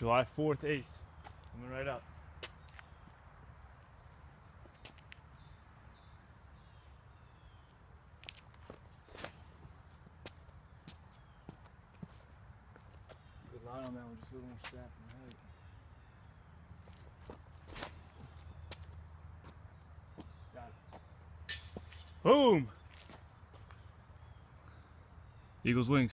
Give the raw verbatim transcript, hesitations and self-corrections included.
July fourth ace. Coming right up. Good line on that one, just a little more snap in the height. Got it. Boom! Eagles wings.